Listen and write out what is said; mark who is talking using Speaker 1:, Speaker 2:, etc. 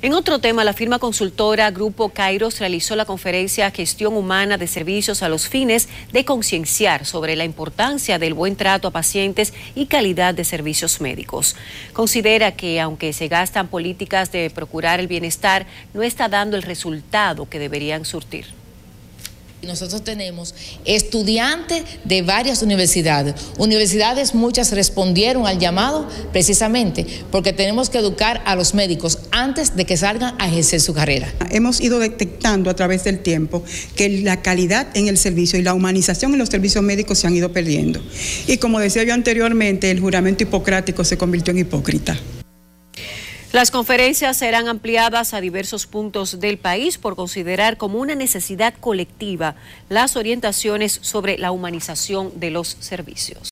Speaker 1: En otro tema, la firma consultora Grupo Kairos realizó la conferencia Gestión Humana de Servicios a los fines de concienciar sobre la importancia del buen trato a pacientes y calidad de servicios médicos. Considera que aunque se gastan políticas de procurar el bienestar, no está dando el resultado que deberían surtir.
Speaker 2: Nosotros tenemos estudiantes de varias universidades. Universidades muchas respondieron al llamado precisamente porque tenemos que educar a los médicos antes de que salgan a ejercer su carrera.
Speaker 3: Hemos ido detectando a través del tiempo que la calidad en el servicio y la humanización en los servicios médicos se han ido perdiendo. Y como decía yo anteriormente, el juramento hipocrático se convirtió en hipócrita.
Speaker 1: Las conferencias serán ampliadas a diversos puntos del país por considerar como una necesidad colectiva las orientaciones sobre la humanización de los servicios.